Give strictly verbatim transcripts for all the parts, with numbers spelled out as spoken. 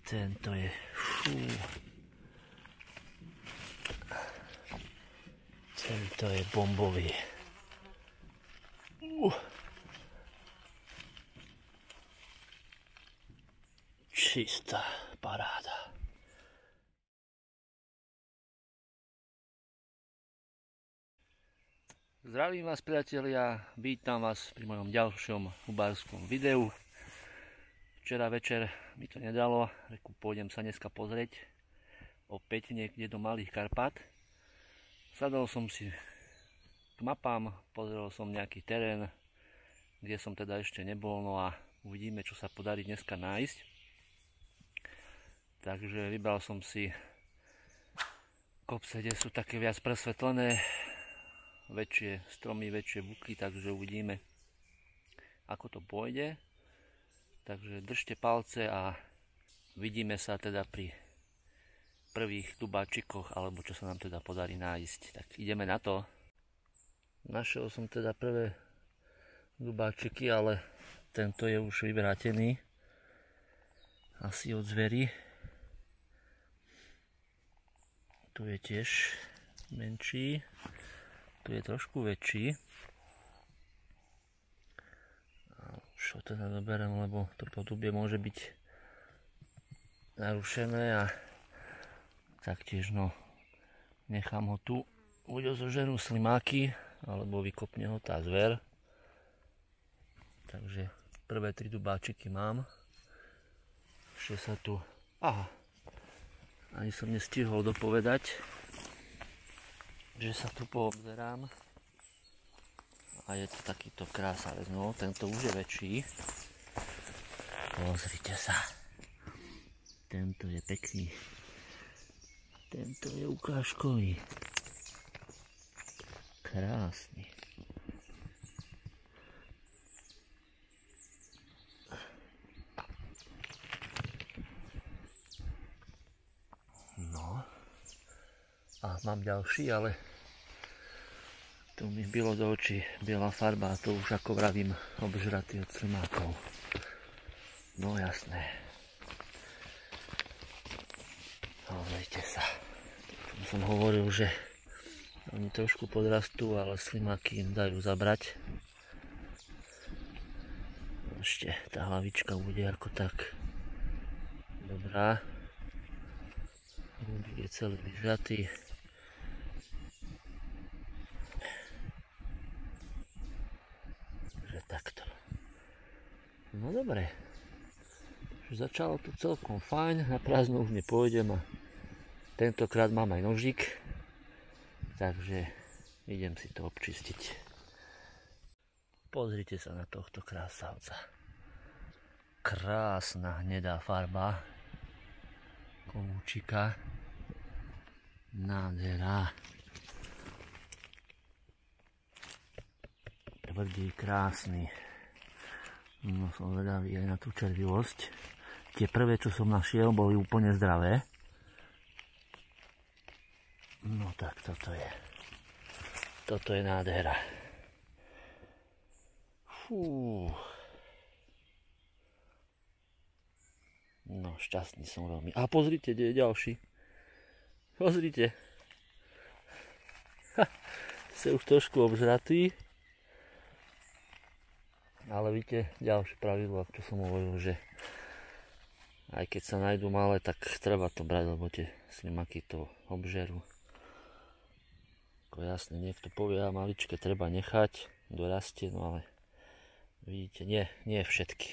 Tento je, fú. Tento je bombový. Uh. Čistá paráda. Zdravím vás, priatelia, vítam vás pri mojom ďalšom rybárskom videu. Včera večer mi to nedalo, reku pôjdem sa dneska pozrieť opäť niekde do Malých Karpát. Sadol som si k mapám, pozrel som nejaký terén, kde som teda ešte nebol, no a uvidíme, čo sa podarí dneska nájsť. Takže vybral som si kopce, kde sú také viac presvetlené, väčšie stromy, väčšie buky, takže uvidíme, ako to pôjde. Takže držte palce a vidíme sa teda pri prvých dubáčikoch, alebo čo sa nám teda podarí nájsť. Tak ideme na to. Našiel som teda prvé dubáčiky, ale tento je už vyvrátený. Asi od zvery. Tu je tiež menší. Tu je trošku väčší. Čo teda doberiem, lebo to podubie môže byť narušené a taktiež no nechám ho tu, buď ho zožerú slimáky alebo vykopne ho tá zver. Takže prvé tri dubáčiky mám. Ešte sa tu, aha, ani som nestihol dopovedať, že sa tu poobzerám. A je to takýto krásavec, no tento už je väčší. Pozrite sa. Tento je pekný. Tento je ukážkový. Krásny. No. A mám ďalší, ale tu mi bylo do očí biela farba a to už, ako vravím, obžratý od slimákov. No jasné. Pozrite sa. Som hovoril, že oni trošku podrastú, ale slimáky im dajú zabrať. Ešte tá hlavička bude ako tak dobrá. Rubík je celý vyžratý. Takto. No dobre. Začalo to celkom fajn, na prázdno už nepôjdem a tentokrát mám aj nožík, takže idem si to občistiť. Pozrite sa na tohto krásavca. Krásna hnedá farba kovúčika. Nádhera. Tvrdý, krásny. No som vedavý aj na tú červivosť. Tie prvé, čo som našiel, boli úplne zdravé. No tak toto je. Toto je nádhera. Fú. No šťastný som veľmi. A pozrite, kde je ďalší. Pozrite. Ha, sa už trošku obžratý. Ale víte, ďalšie pravidlo, čo som hovoril, že aj keď sa nájdú malé, tak treba to brať, lebo tie slimáky to obžerú. Ako jasne, niekto povie, a maličké treba nechať, dorastie, no ale vidíte, nie, nie všetky.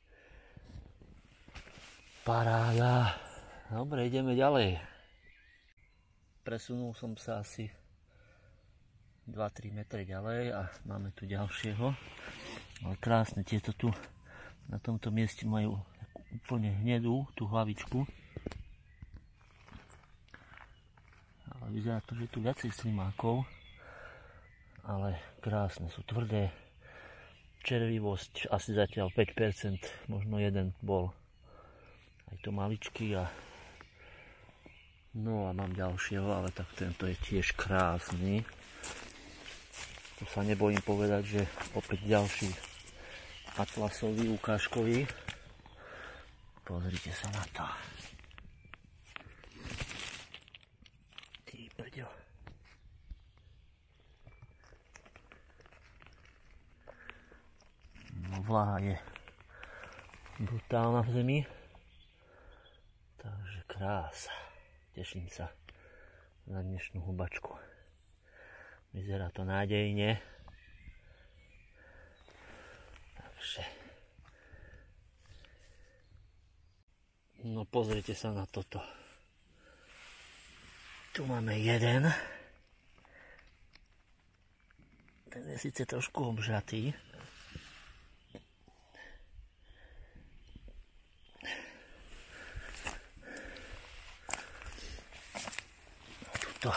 Paráda. Dobre, ideme ďalej. Presunul som sa asi dva tri metre ďalej a máme tu ďalšieho. Ale krásne, tieto tu na tomto mieste majú úplne hnedú tú hlavičku. Ale vyzerá to, že tu viacej slimákov. Ale krásne, sú tvrdé. Červivosť asi zatiaľ päť percent, možno jeden bol aj to maličký. A no a mám ďalšieho, ale tak tento je tiež krásny. Tu sa nebojím povedať, že opäť ďalší atlasový, ukážkový. Pozrite sa na to. Ty brďo. No vláha je brutálna v zemi. Takže krása. Teším sa na dnešnú hubačku. Vyzerá to nádejne. Takže no pozrite sa na toto. Tu máme jeden. Ten je síce trošku obžratý. Tuto.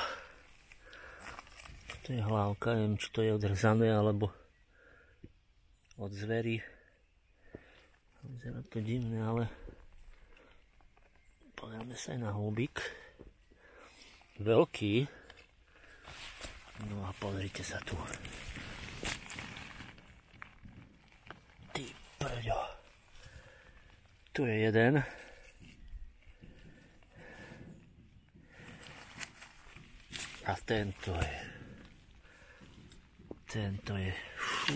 To je hlavka, neviem, či to je odrzané, alebo od zvery. Vyzerá to divné, ale pozrieme sa aj na hĺbik. Veľký. No a pozrite sa tu. Ty prďo. Tu je jeden. A tento je. Tento je. Fú.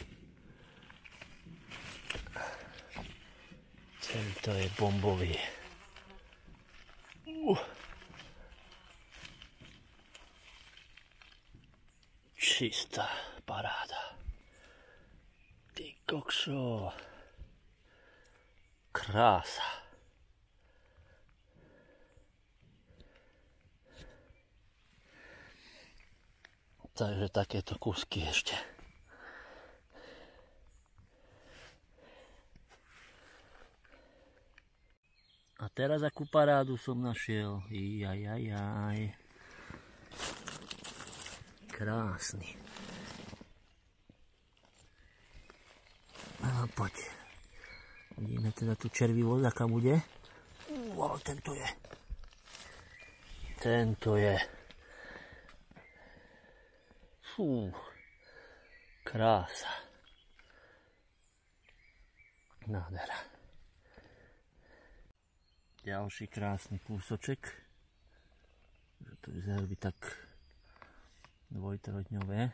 Tento je bombový. Uh. Čistá paráda. Ty kokšo. Krása. Takže takéto kúsky ešte. A teraz akú parádu som našiel. Jajajaj. Krásny. A poď. Vidíme teda tu červivosť, aká bude. Wow, tento je. Tento je. Fú. Krása. Nádhera. Ďalší krásny kúsoček. To vyzerá by tak dvojtrojdňové.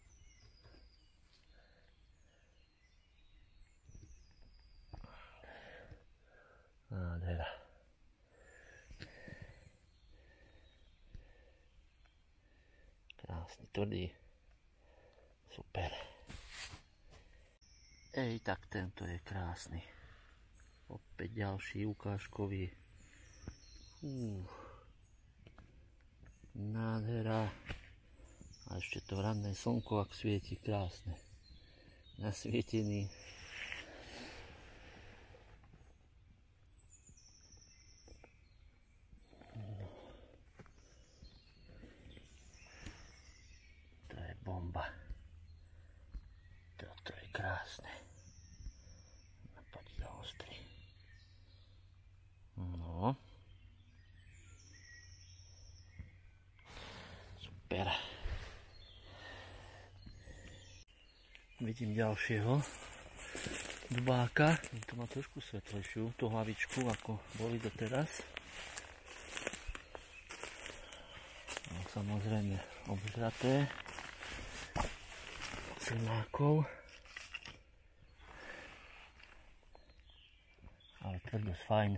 Nádhera. Krásny, tvrdý. Super. Ej, tak tento je krásny. Opäť ďalší ukážkový. Fú. Nádhera. A ešte to ranné slnko, ak svieti, krásne. Nasvietený. No. To je bomba. Toto je krásne. Poď za ostrý. No. Super. Vidím ďalšieho dubáka. To má trošku svetlejšiu tú hlavičku, ako boli doteraz. No, samozrejme obžraté silnákov. Ale tvrdosť fajn.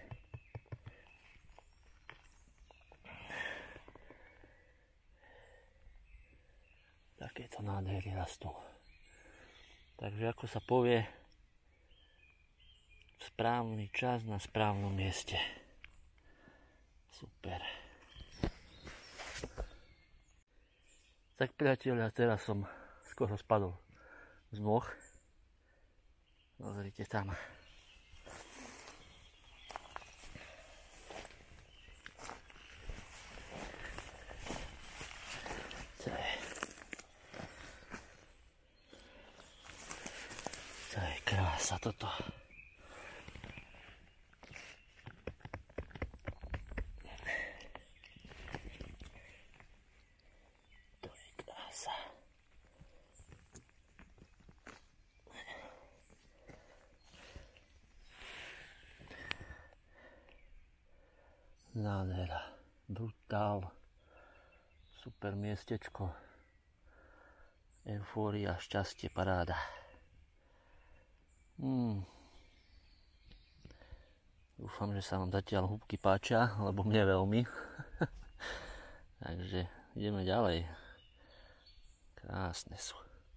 Takéto nádhery rastú. Takže ako sa povie, správny čas na správnom mieste. Super. Tak priatelia, teraz som skoro spadol z nôh. Pozrite tam. To je, to je krása toto. To je krása. Nádhera. Brutál. Super miestečko. Eufória, šťastie, paráda. Hmm. Dúfam, že sa vám zatiaľ húbky páčia, lebo mne veľmi. Takže ideme ďalej. Krásne sú.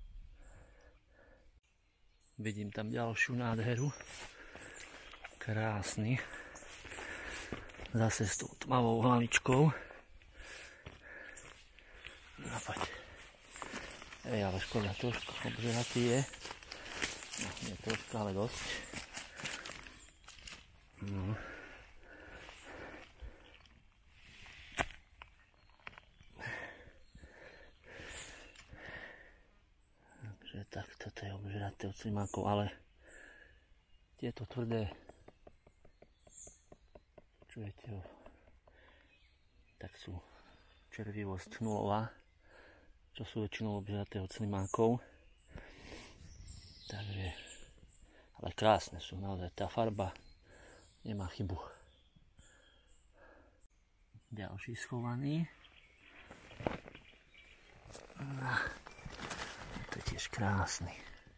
Vidím tam ďalšiu nádheru. Krásny. Zase s tou tmavou hlavičkou. No poď. Ej, ale škoda, trošku obžeratý je. No, nie trošku, ale dosť. No. Takže tak, toto je obžeraté od slimákov, ale tieto tvrdé, čujete, tak sú červivosť nulová, čo sú väčšinou obžeraté od slimákov. Takže, ale krásne sú, naozaj tá farba nemá chybu. Ďalší schovaný. To je tiež krásny.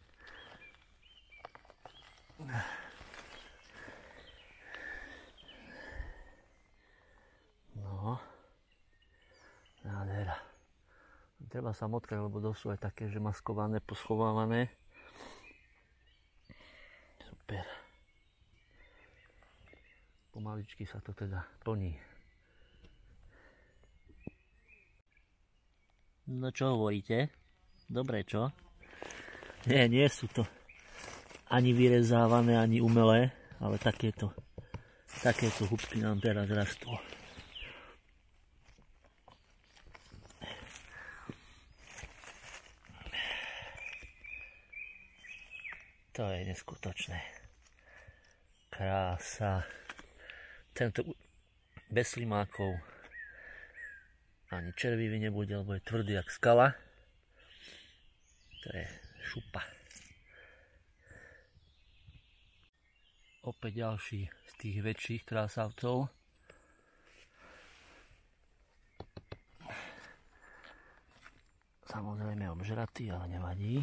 No. Nádhera. Treba sa motkať, lebo to sú aj také, že maskované, poschovávané. Super. Pomaličky sa to teda plní. No čo hovoríte? Dobre, čo? Nie, nie sú to ani vyrezávané, ani umelé, ale takéto, takéto húbky nám teraz rastú. To je neskutočné. Krása. Tento bez slimákov ani červivý nebude, lebo je tvrdý jak skala. To je šupa. Opäť ďalší z tých väčších krásavcov. Samozrejme obžratý, ale nevadí.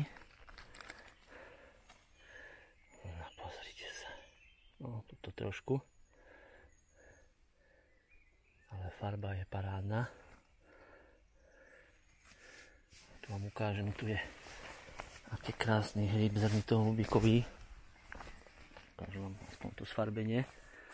No, pozrite sa. No, tuto trošku. Ale farba je parádna. Tu vám ukážem, tu je aký krásny hríb zrnito-hĺbikový. Ukážem vám aspoň to sfarbenie.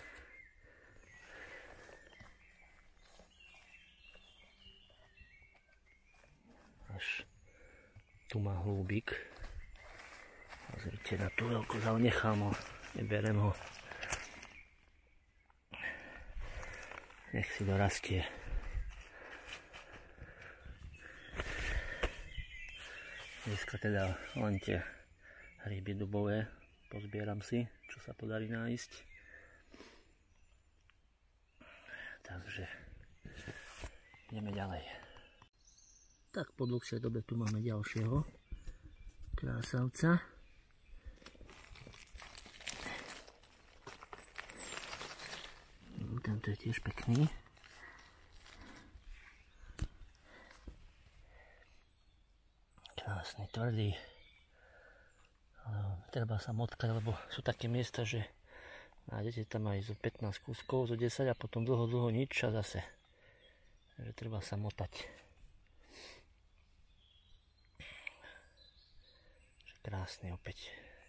Až tu má hĺbik. Pozrite na tú veľkosť, ale nechám ho, neberem ho. Nech si dorastie. Dneska teda len tie hríby dubové pozbieram si, čo sa podarí nájsť. Takže ideme ďalej. Tak po dlhšej dobe tu máme ďalšieho krásavca. Tento je tiež pekný. Krásny, tvrdý. Treba sa motkať, lebo sú také miesta, že nájdete tam aj zo pätnásť kúskov, zo desať a potom dlho, dlho nič a zase. Takže treba sa motať. Krásny opäť.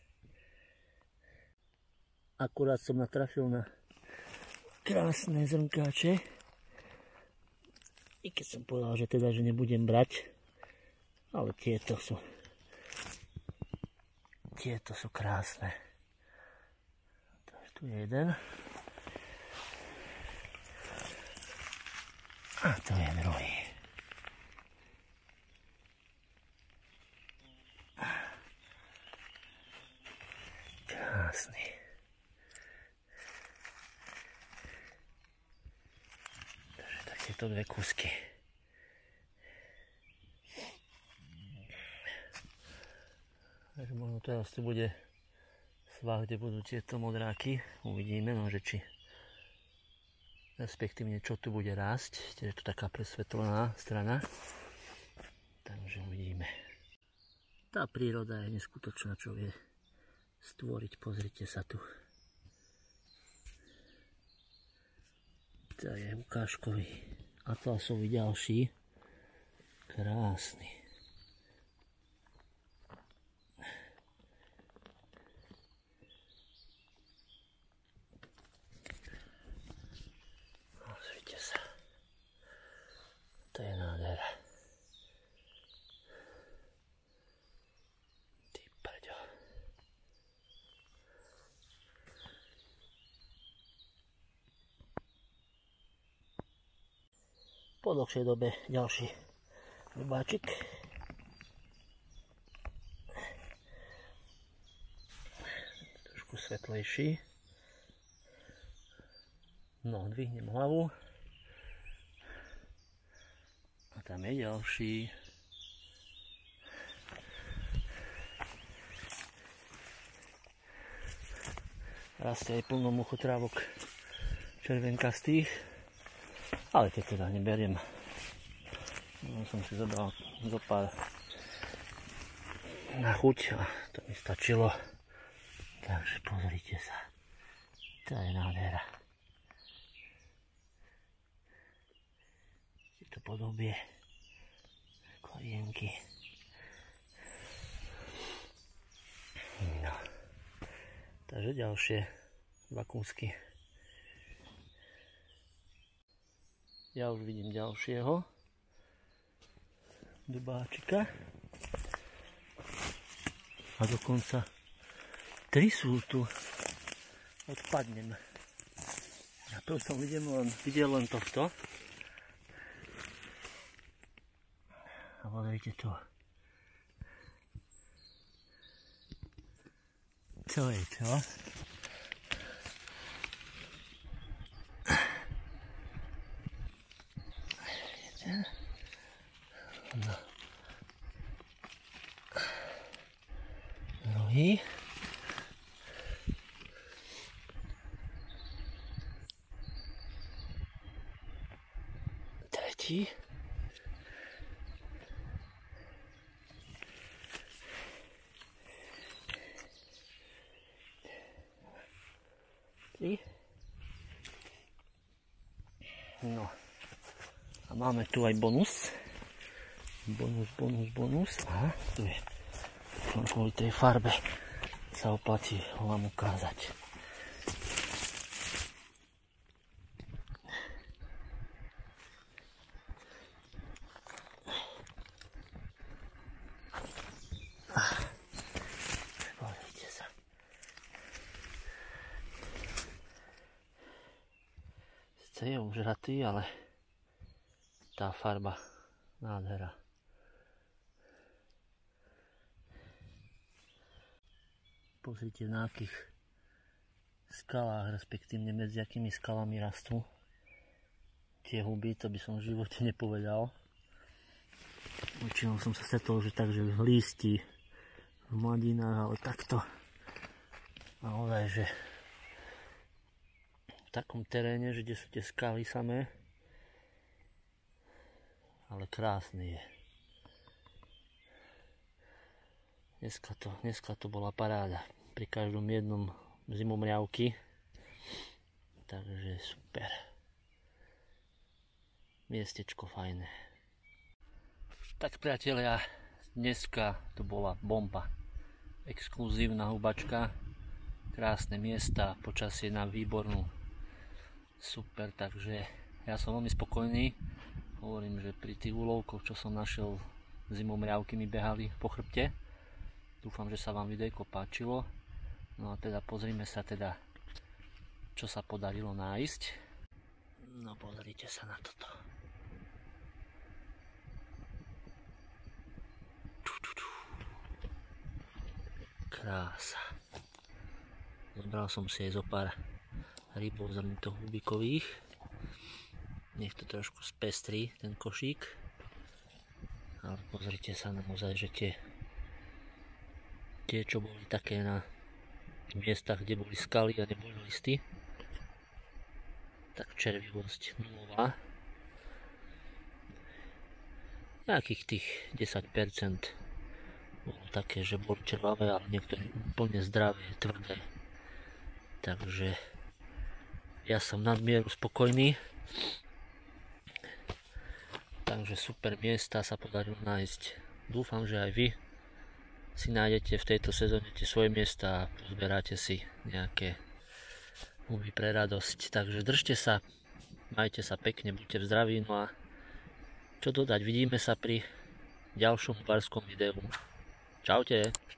Akurát som natrafil na krásne zrnkáče. I keď som povedal, že teda, že nebudem brať, ale tieto sú tieto sú krásne. Takže tu je jeden. A tu je druhý. Krásny. Takže takéto dve kúsky. Takže možno teraz tu bude svah, kde budú tieto modráky. Uvidíme, no, že či respektívne čo tu bude rásť. Je to taká presvetlená strana. Takže uvidíme. Tá príroda je neskutočná, čo vie stvoriť. Pozrite sa tu. To je ukážkový atlasový ďalší. Krásny. Pozrite sa. To je nádhera. Ty prďo. Po dlhšej dobe ďalší ľubáčik. Trošku svetlejší. No, dvihnem hlavu. A tam je ďalší. Rastie aj plno muchotrávok červenkastých. Ale keď teda neberiem. No, som si zobral zopár na chuť a to mi stačilo. Takže pozrite sa. To je nádhera. Je to podobie korienky. No. Takže ďalšie dva kúsky. Ja už vidím ďalšieho dubáčika. A dokonca tri sú tu. Odpadnem. Ja prv som videl len, videl len tohto. A pozrite to. Čo je to? No. Druhý. Tretí. Tri. No. A máme tu aj bonus. Bonus, bonus, bonus. Aha, tu je. Kvôli tej farbe sa oplatí vám ukázať. Pozrite sa. Sice je užratý, ale tá farba nádhera. Pozrite, na akých skalách, respektívne medzi akými skalami rastú tie huby, to by som v živote nepovedal. Väčšinou som sa stretol, že takže v lísti, v mladinách, ale takto. Naozaj, že v takom teréne, že kde sú tie skaly samé, ale krásny je. Dneska to, dneska to bola paráda. Pri každom jednom zimomriavky. Takže super. Miestečko fajné. Tak priatelia, dneska to bola bomba. Exkluzívna hubačka. Krásne miesta, počasie na výbornú. Super, takže ja som veľmi spokojný. Hovorím, že pri tých úlovkoch, čo som našiel, zimomriavky mi behali po chrbte. Dúfam, že sa vám videjko páčilo. No a teda pozrime sa teda, čo sa podarilo nájsť. No pozrite sa na toto. Krása. Zobral som si aj zo pár rybov zrnitohubikových. Nech to trošku spestrí ten košík. Ale pozrite sa naozaj, že tie tie, čo boli také na miestach, kde boli skaly a neboli listy, tak červivosť nulová. Nejakých tých desať percent bolo také, že boli červavé, ale niektoré úplne zdravé, tvrdé. Takže ja som nadmieru spokojný. Takže super miesta sa podarilo nájsť. Dúfam, že aj vy si nájdete v tejto sezóne tie svoje miesta a pozberáte si nejaké huby pre radosť. Takže držte sa, majte sa pekne, buďte v zdraví. No a čo dodať, vidíme sa pri ďalšom hubarskom videu. Čaute.